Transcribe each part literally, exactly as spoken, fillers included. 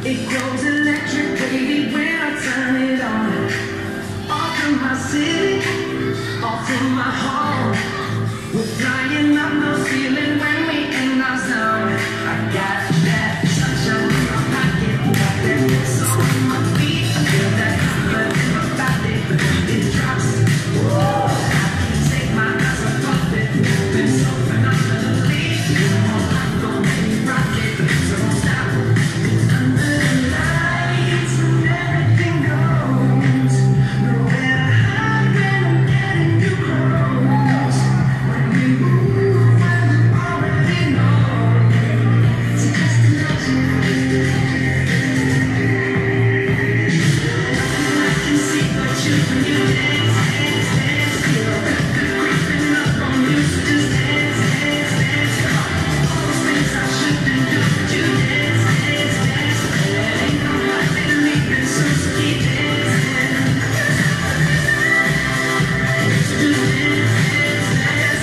It goes electric, baby, when I turn it on. All through my city, all through my home. We're flying up no ceiling when we in our zone. I got that sunshine in my pocket, got that soul in my feet. I feel that blood in my body, it drops. Whoa, I can't take my eyes off it, moving so phenomenally. You won't like the way you rock it, so don't stop. It's under the lights and everything goes. Nowhere to hide when I'm getting too close. When we move, when you already know. So just imagine. I can see but you when you dance, dance, dance. Feel the creeping up on you, so just dance, dance, dance. All those things I shouldn't do, but you dance, dance, dance. There ain't nobody leaving, so just keep dancing. So just dance, dance, dance.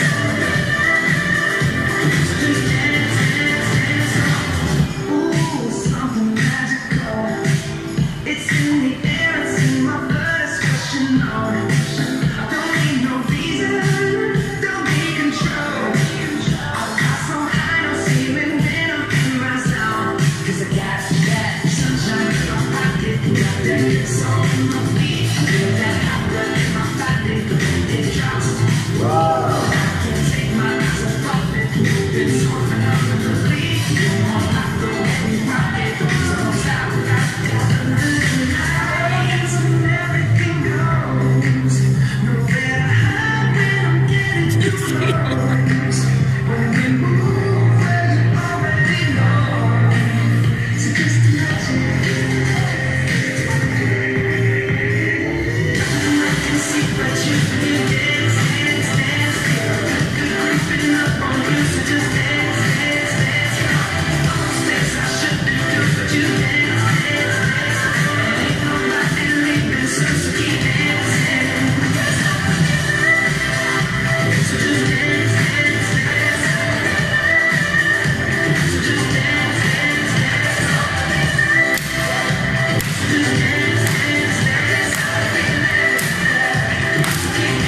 So just dance, dance, dance. Ooh, something magical. It's in the air, it's in my blood, it's rushing on. Don't need no reason, don't be control. I fly so high, no ceiling when I'm in my zone. 'Cause I got that sunshine in my pocket, got that soul in my feet. I feel that hot blood in my body, it drops. Whoa, I can't take my eyes off it, moving so phenomenally. You won't like the way we rock it, so don't stop. It's under the lights and everything goes. Nowhere to hide when I'm getting too close. When we move, well, you already know. So just imagine. Nothing I can see but you when you dance, dance, dance. Feel the good creeping up on you, so just dance, dance, dance. All those things I shouldn't do, but you dance, dance, dance. There ain't nobody leaving, so just keep dancing. So just dance, dance, dance. So just dance, dance, dance. So just dance, dance, dance. So keep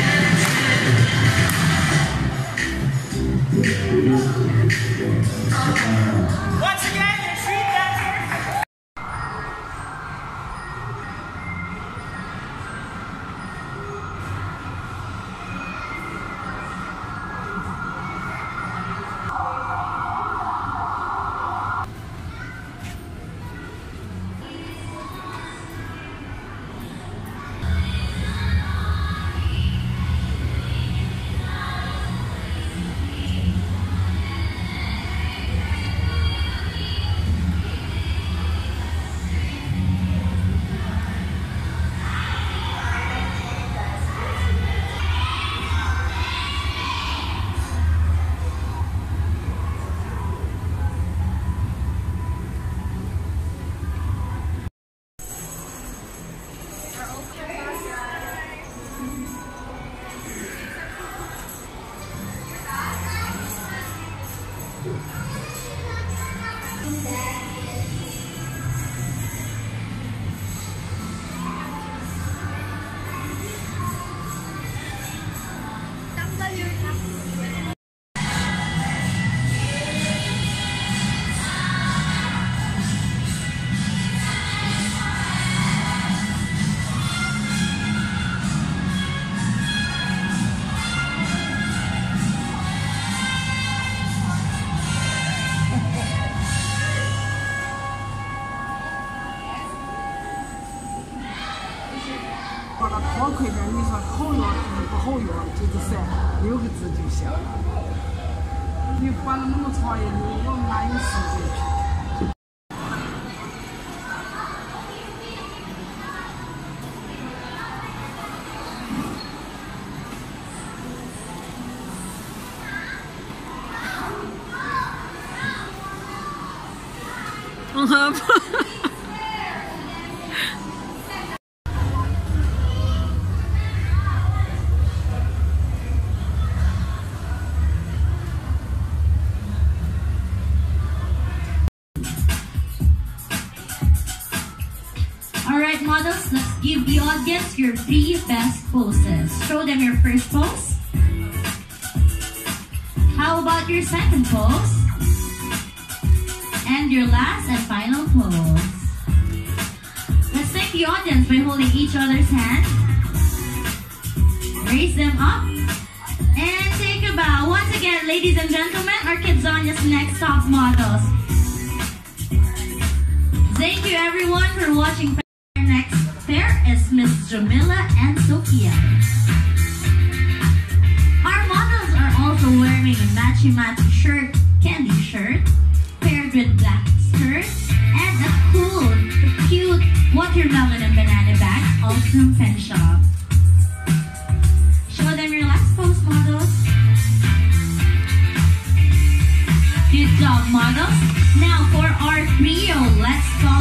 dancing. Once again, your street dancer. 把它抛开呢，你说好用不好用，就是三六个字就行了。你管了那么长也你我哪有时间？ 嗯哼。 Alright models, let's give the audience your three best poses. Show them your first pose. How about your second pose? And your last and final pose. Let's thank the audience by holding each other's hand. Raise them up. And take a bow. Once again, ladies and gentlemen, our Kidzania's next top models. Thank you everyone for watching. Our next pair is Miss Jamila and Sophia. Our models are also wearing a matchy-matchy shirt, candy shirt, paired with black skirt, and a cool, cute watermelon and banana bag, all from Pen Shop. Show them your last pose, models. Good job, models. Now for our trio, let's call.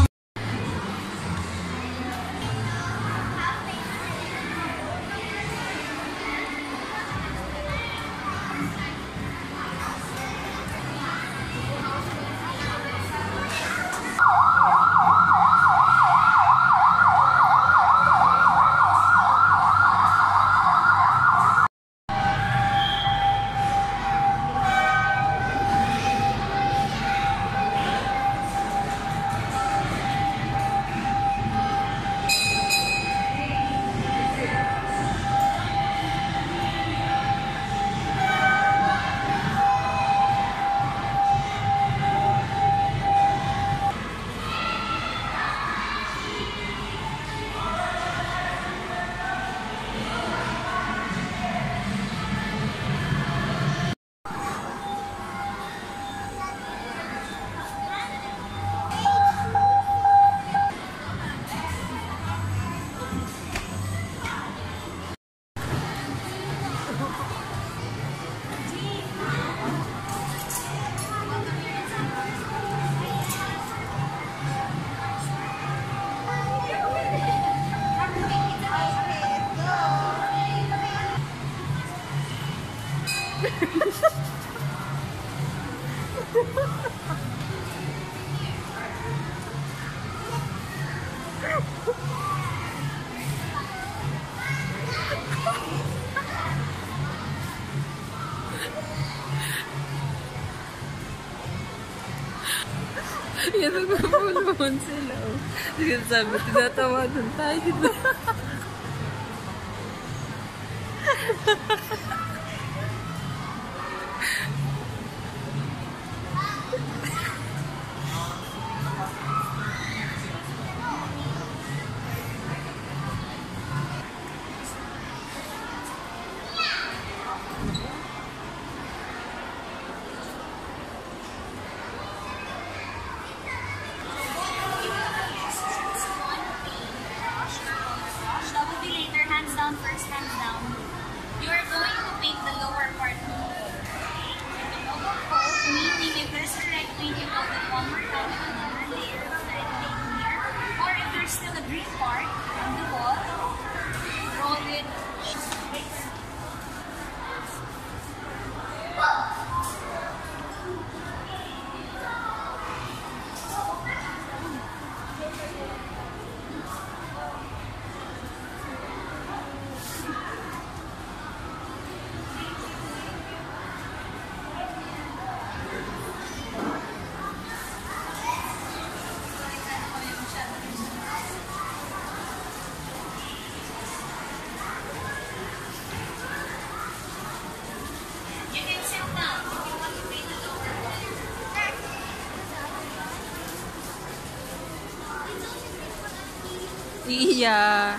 Yan, nagpapulungan sila. Sige, sabi, tinatawanan tayo. First, hands down. You are going to paint the lower part. Okay? The lower part, meaning if there's a red paint, you go with one more time and another layer of red paint here. Or if there's still a green part on the wall, roll it. Iya.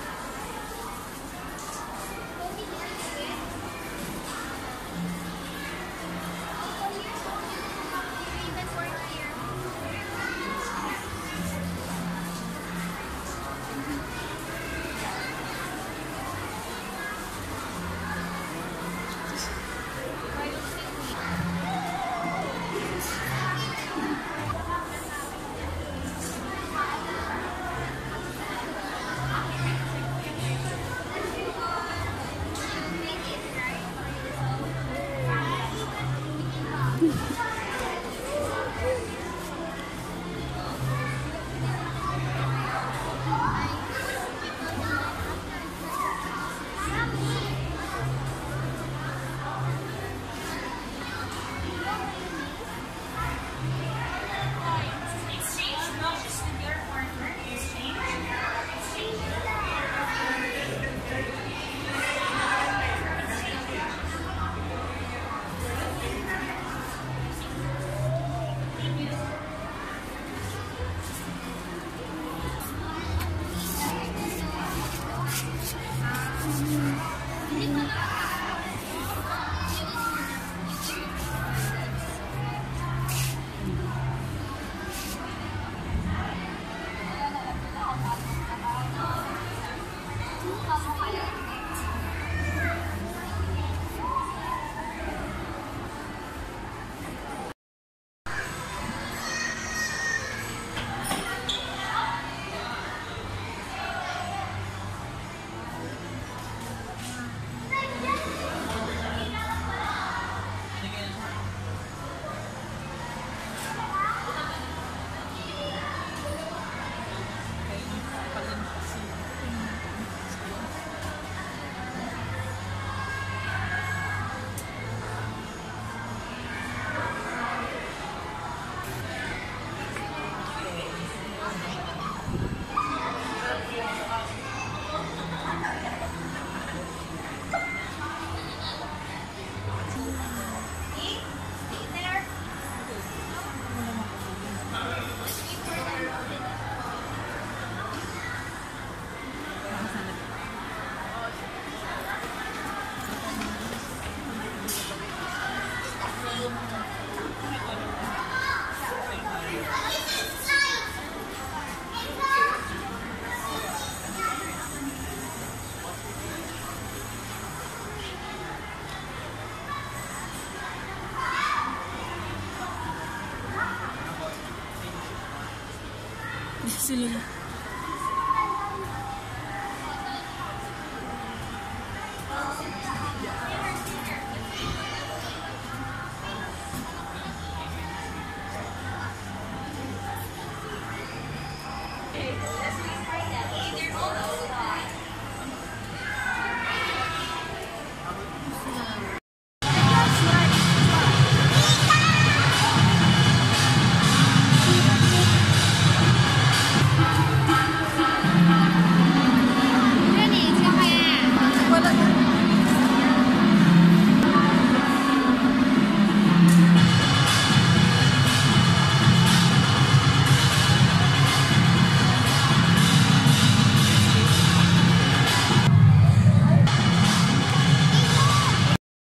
silly. Okay, let's